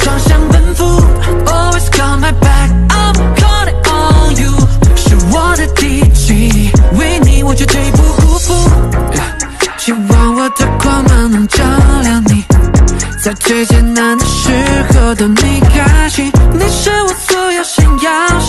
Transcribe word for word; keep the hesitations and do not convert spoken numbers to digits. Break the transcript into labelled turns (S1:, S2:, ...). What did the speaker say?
S1: 双向奔赴 ，Always got my back，I'm calling on you， 是我的第几，为你我绝对不辜负。Yeah, 希望我的光芒能照亮你，在最艰难的时候都你开心，你是我所有想要。